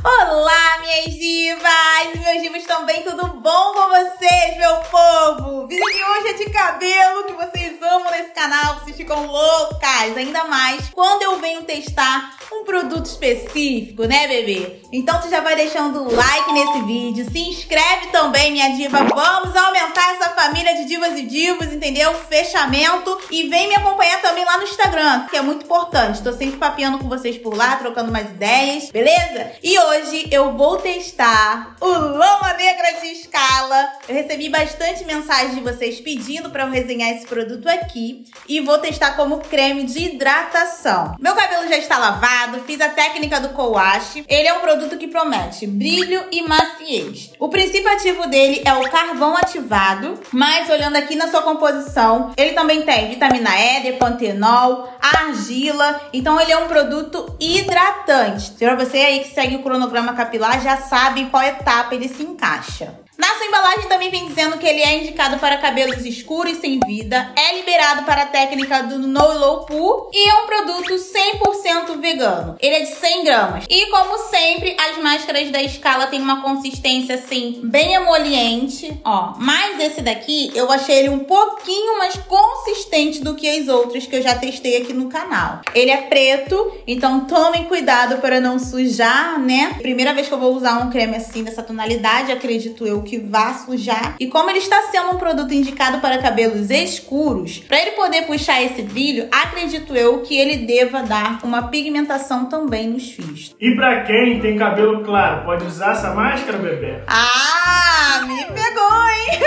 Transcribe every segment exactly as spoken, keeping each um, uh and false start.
Olá, minhas divas! Meus divos também, tudo bom com vocês, meu povo? O vídeo de hoje é de cabelo, que vocês amam nesse canal, vocês ficam loucas, ainda mais quando eu venho testar um produto específico, né, bebê? Então tu já vai deixando o like nesse vídeo, se inscreve também, minha diva, vamos aumentar essa família de divas e divos, entendeu? Fechamento, e vem me acompanhar também lá no Instagram, que é muito importante, tô sempre papeando com vocês por lá, trocando umas ideias, beleza? E hoje eu vou testar o Lama Negra de Escala. Eu recebi bastante mensagem de vocês pedindo pra eu resenhar esse produto aqui e vou testar como creme de hidratação. Meu cabelo já está lavado, fiz a técnica do co-wash. Ele é um produto que promete brilho e maciez. O princípio ativo dele é o carvão ativado, mas olhando aqui na sua composição, ele também tem vitamina E, depantenol, argila, então ele é um produto hidratante. Pra você aí que segue o cronograma capilar já sabe em qual etapa ele se encaixa. Na sua embalagem também vem dizendo que ele é indicado para cabelos escuros e sem vida, é liberado para a técnica do No Low Poo e é um produto cem por cento vegano. Ele é de cem gramas. E como sempre, as máscaras da Escala têm uma consistência assim, bem emoliente, ó. Mas esse daqui, eu achei ele um pouquinho mais consistente do que as outras que eu já testei aqui no canal. Ele é preto, então tomem cuidado para não sujar, né? Primeira vez que eu vou usar um creme assim dessa tonalidade, acredito eu que vá sujar. E como ele está sendo um produto indicado para cabelos escuros, para ele poder puxar esse brilho, acredito eu que ele deva dar uma pigmentação também nos fios. E para quem tem cabelo claro, pode usar essa máscara, bebê? Ah, me pegou, hein?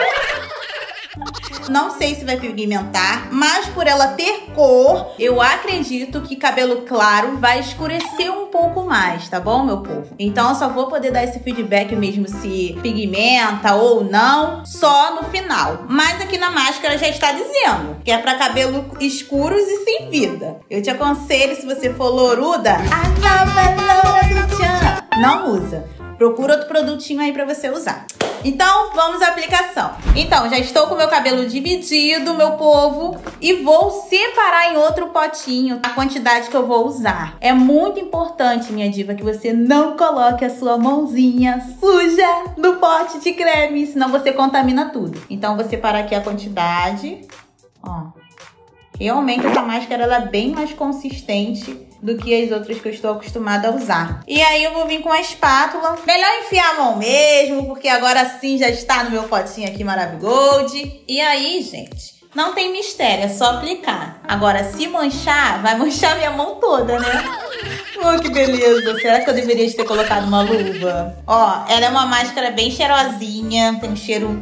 Não sei se vai pigmentar, mas por ela ter cor, eu acredito que cabelo claro vai escurecer um pouco mais, tá bom, meu povo? Então eu só vou poder dar esse feedback mesmo se pigmenta ou não, só no final. Mas aqui na máscara já está dizendo que é para cabelo escuros e sem vida. Eu te aconselho, se você for louruda, a nova loura do Tchan, não usa. Procura outro produtinho aí pra você usar. Então, vamos à aplicação. Então, já estou com o meu cabelo dividido, meu povo, e vou separar em outro potinho a quantidade que eu vou usar. É muito importante, minha diva, que você não coloque a sua mãozinha suja no pote de creme, senão você contamina tudo. Então, vou separar aqui a quantidade. Ó. Realmente, essa máscara ela é bem mais consistente do que as outras que eu estou acostumada a usar. E aí eu vou vir com a espátula. Melhor enfiar a mão mesmo, porque agora sim já está no meu potinho aqui Maravigold. E aí, gente, não tem mistério, é só aplicar. Agora, se manchar, vai manchar minha mão toda, né? Oh, que beleza. Será que eu deveria ter colocado uma luva? Ó, ela é uma máscara bem cheirosinha, tem um cheiro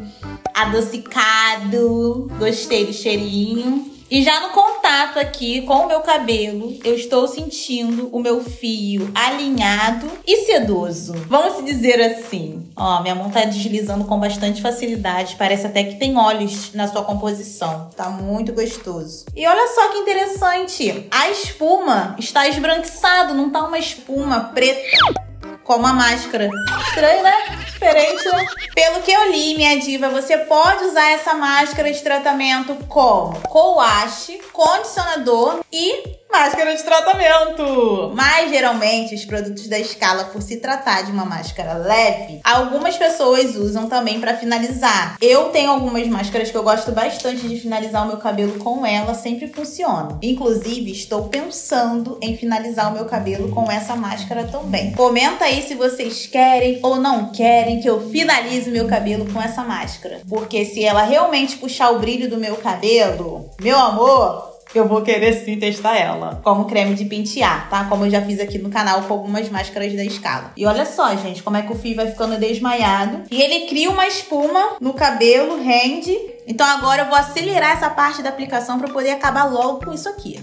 adocicado. Gostei do cheirinho. E já no contato aqui com o meu cabelo, eu estou sentindo o meu fio alinhado e sedoso. Vamos se dizer assim. Ó, minha mão tá deslizando com bastante facilidade. Parece até que tem óleos na sua composição. Tá muito gostoso. E olha só que interessante. A espuma está esbranquiçada, não tá uma espuma preta como a máscara. Estranho, né? Diferente, né? Pelo que eu li, minha diva, você pode usar essa máscara de tratamento como co-wash, condicionador e máscara de tratamento. Mas geralmente os produtos da Escala, por se tratar de uma máscara leve, algumas pessoas usam também para finalizar. Eu tenho algumas máscaras que eu gosto bastante de finalizar o meu cabelo com ela, sempre funciona. Inclusive, estou pensando em finalizar o meu cabelo com essa máscara também. Comenta aí se vocês querem ou não querem que eu finalize o meu cabelo com essa máscara. Porque se ela realmente puxar o brilho do meu cabelo, meu amor, eu vou querer sim testar ela como creme de pentear, tá? Como eu já fiz aqui no canal com algumas máscaras da Escala. E olha só, gente, como é que o fio vai ficando desmaiado. E ele cria uma espuma no cabelo, rende. Então agora eu vou acelerar essa parte da aplicação para poder acabar logo com isso aqui.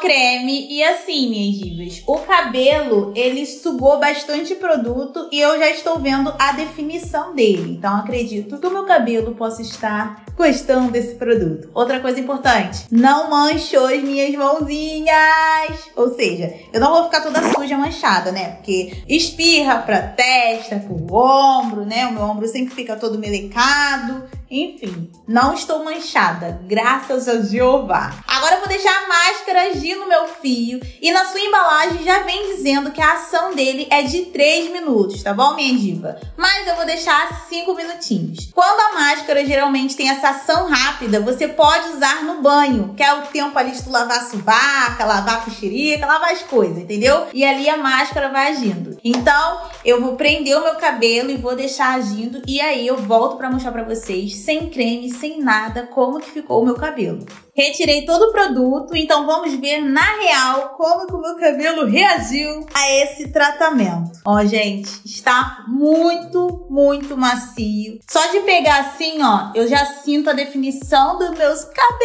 creme e assim, minhas divas, o cabelo, ele sugou bastante produto e eu já estou vendo a definição dele. Então, acredito que o meu cabelo possa estar gostando desse produto. Outra coisa importante, não manchou as minhas mãozinhas. Ou seja, eu não vou ficar toda suja, manchada, né? Porque espirra pra testa, pro ombro, né? O meu ombro sempre fica todo melecado. Enfim, não estou manchada, graças a Jeová. Agora eu vou deixar a máscara agir no meu fio e na sua embalagem já vem dizendo que a ação dele é de três minutos, tá bom, minha diva? Mas eu vou deixar cinco minutinhos. Quando a máscara geralmente tem essa ação rápida, você pode usar no banho, que é o tempo ali de tu lavar a suvaca, lavar a coxerica, lavar as coisas, entendeu? E ali a máscara vai agindo. Então, eu vou prender o meu cabelo e vou deixar agindo e aí eu volto pra mostrar pra vocês sem creme, sem nada, como que ficou o meu cabelo. Retirei todo o produto, então vamos ver na real como que o meu cabelo reagiu a esse tratamento. Ó, gente, está muito, muito macio. Só de pegar assim, ó, eu já sinto a definição dos meus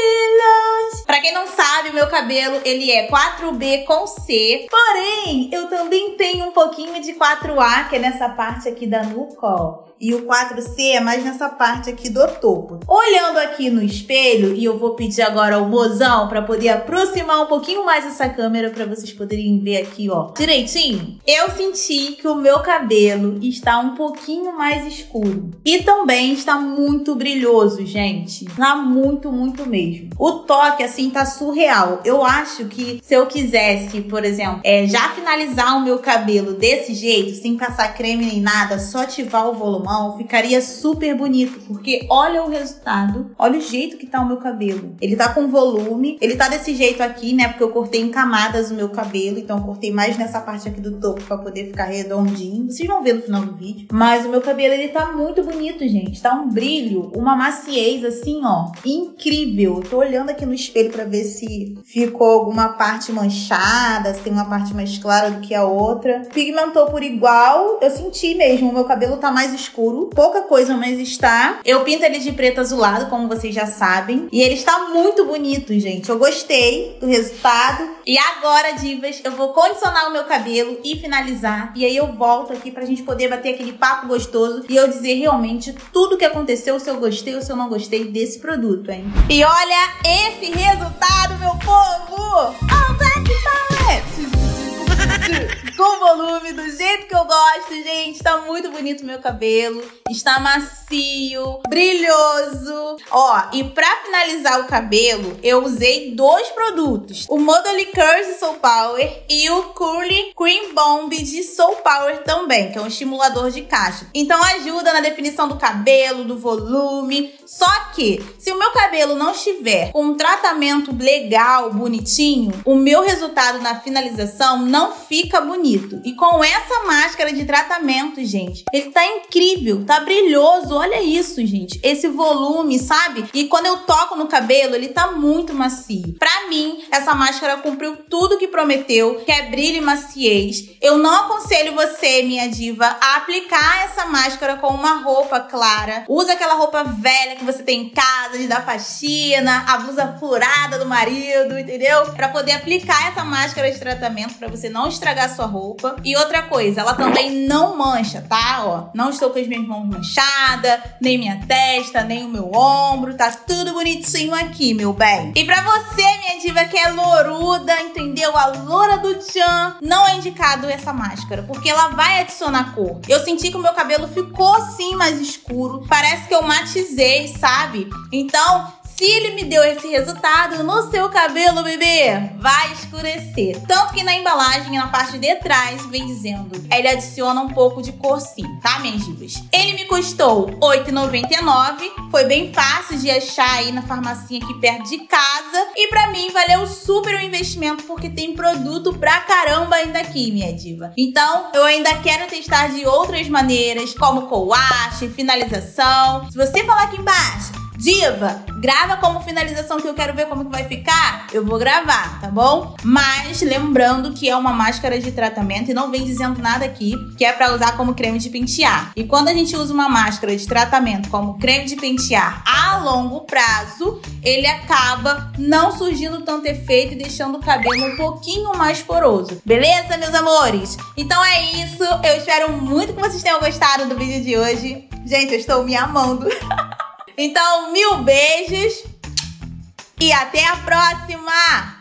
cabelos. Pra quem não sabe, o meu cabelo, ele é quatro B com C, porém, eu também tenho um pouquinho de quatro A, que é nessa parte aqui da nuca, ó. E o quatro C é mais nessa parte aqui do topo. Olhando aqui no espelho, e eu vou pedir agora ao mozão para poder aproximar um pouquinho mais essa câmera para vocês poderem ver aqui, ó, direitinho. Eu senti que o meu cabelo está um pouquinho mais escuro. E também está muito brilhoso, gente. Tá muito, muito mesmo. O toque, assim, tá surreal. Eu acho que se eu quisesse, por exemplo, é, já finalizar o meu cabelo desse jeito, sem passar creme nem nada, só ativar o volumão, ficaria super bonito, porque olha o resultado, olha o jeito que tá o meu cabelo. Ele tá com volume, ele tá desse jeito aqui, né, porque eu cortei em camadas o meu cabelo, então eu cortei mais nessa parte aqui do topo pra poder ficar redondinho. Vocês vão ver no final do vídeo. Mas o meu cabelo, ele tá muito bonito, gente. Tá um brilho, uma maciez assim, ó, incrível. Eu tô olhando aqui no espelho pra ver se ficou alguma parte manchada, se tem uma parte mais clara do que a outra. Pigmentou por igual, eu senti mesmo, o meu cabelo tá mais escuro. Pouca coisa, mas está. Eu pinto ele de preto azulado, como vocês já sabem. E ele está muito bonito, gente. Eu gostei do resultado. E agora, divas, eu vou condicionar o meu cabelo e finalizar. E aí eu volto aqui pra gente poder bater aquele papo gostoso e eu dizer realmente tudo o que aconteceu, se eu gostei ou se eu não gostei desse produto, hein? E olha esse resultado, meu povo! Oh, Black Palette! Com volume, do jeito que eu gosto, gente. Tá muito bonito o meu cabelo. Está macio, brilhoso. Ó, e pra finalizar o cabelo, eu usei dois produtos. O Modely Curls de Soul Power e o Curly Cream Bomb de Soul Power também, que é um estimulador de caspa. Então ajuda na definição do cabelo, do volume. Só que, se o meu cabelo não estiver com um tratamento legal, bonitinho, o meu resultado na finalização não fica bonito. E com essa máscara de tratamento, gente, ele tá incrível, tá brilhoso. Olha isso, gente. Esse volume, sabe? E quando eu toco no cabelo, ele tá muito macio. Pra mim, essa máscara cumpriu tudo que prometeu, que é brilho e maciez. Eu não aconselho você, minha diva, a aplicar essa máscara com uma roupa clara. Usa aquela roupa velha que você tem em casa, de dar faxina, a blusa furada do marido, entendeu? Pra poder aplicar essa máscara de tratamento, pra você não estragar a sua roupa. E outra coisa, ela também não mancha, tá? Ó, não estou com as minhas mãos manchadas, nem minha testa, nem o meu ombro, tá tudo bonitinho aqui, meu bem. E pra você, minha diva, que é louruda, entendeu? A loura do tchan, não é indicado essa máscara, porque ela vai adicionar cor. Eu senti que o meu cabelo ficou assim mais escuro, parece que eu matizei, sabe? Então, se ele me deu esse resultado, no seu cabelo, bebê, vai escurecer. Tanto que na embalagem, na parte de trás, vem dizendo, ele adiciona um pouco de cor sim, tá, minhas divas? Ele me custou oito reais e noventa e nove centavos, foi bem fácil de achar aí na farmacinha aqui perto de casa. E pra mim, valeu super o investimento, porque tem produto pra caramba ainda aqui, minha diva. Então, eu ainda quero testar de outras maneiras, como coache, finalização. Se você falar aqui embaixo Diva, grava como finalização que eu quero ver como que vai ficar. Eu vou gravar, tá bom? Mas lembrando que é uma máscara de tratamento e não vem dizendo nada aqui que é pra usar como creme de pentear. E quando a gente usa uma máscara de tratamento como creme de pentear a longo prazo, ele acaba não surgindo tanto efeito e deixando o cabelo um pouquinho mais poroso. Beleza, meus amores? Então é isso. Eu espero muito que vocês tenham gostado do vídeo de hoje. Gente, eu estou me amando. Então, mil beijos e até a próxima!